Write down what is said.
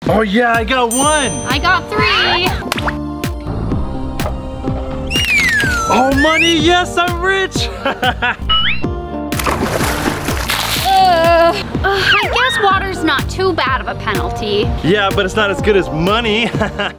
Oh yeah, I got 1. I got 3. Oh, money, yes, I'm rich. I guess water's not too bad of a penalty. Yeah, but it's not as good as money.